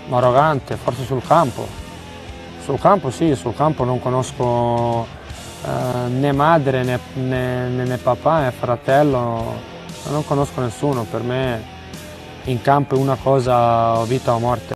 arrogante, forse sul campo. Sul campo sì, sul campo non conosco né madre né papà né fratello, non conosco nessuno, per me in campo è una cosa, vita o morte.